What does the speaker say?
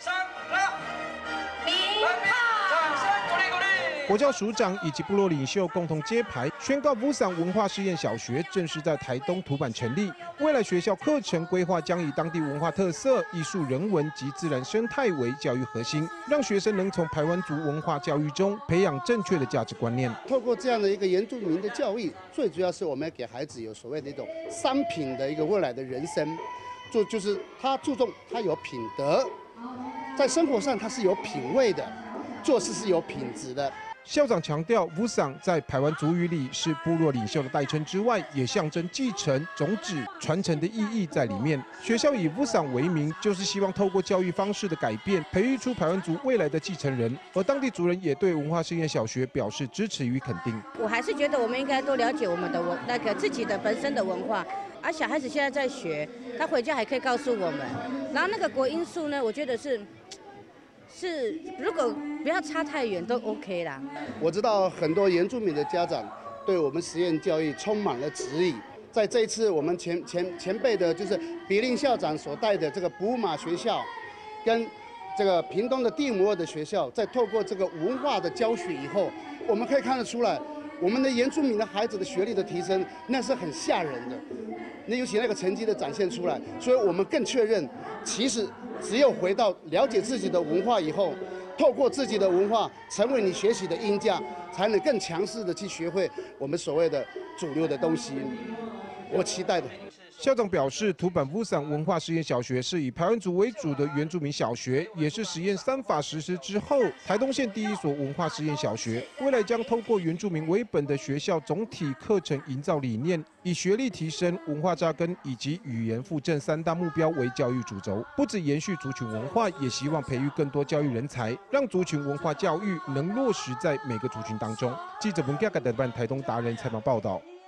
国教署长以及部落领袖共同揭牌，宣告乌桑文化试验小学正式在台东土坂成立。未来学校课程规划将以当地文化特色、艺术、人文及自然生态为教育核心，让学生能从排湾族文化教育中培养正确的价值观念。 透过这样的一个原住民的教育，最主要是我们要给孩子有所谓的一种商品的一个未来的人生，就是他注重他有品德，在生活上他是有品味的，做事是有品质的。 校长强调，乌桑在排湾族语里是部落领袖的代称之外，也象征继承、种子、传承的意义在里面。学校以乌桑为名，就是希望透过教育方式的改变，培育出排湾族未来的继承人。而当地族人也对文化实验小学表示支持与肯定。 我还是觉得我们应该多了解我们的自己的本身的文化。而小孩子现在在学，他回家还可以告诉我们。然后那个国音数呢，我觉得是如果不要差太远都 OK 啦。 我知道很多原住民的家长对我们实验教育充满了质疑。在这一次我们前辈的就是比令校长所带的这个布马学校，跟这个屏东的地摩尔的学校，在透过这个文化的教学以后，我们可以看得出来，我们的原住民的孩子的学历的提升，那是很吓人的。那尤其那个成绩的展现出来，所以我们更确认，其实只有回到了解自己的文化以后，透过自己的文化成为你学习的鹰架，才能更强势的去学会我们所谓的主流的东西。我期待的。 校长表示，土坂乌桑文化实验小学是以排湾族为主的原住民小学，也是实验3法实施之后，台东县第1所文化实验小学。未来将透过原住民为本的学校总体课程营造理念，以学历提升、文化扎根以及语言复振3大目标为教育主轴。不止延续族群文化，也希望培育更多教育人才，让族群文化教育能落实在每个族群当中。记者文嘉台东达人采访报道。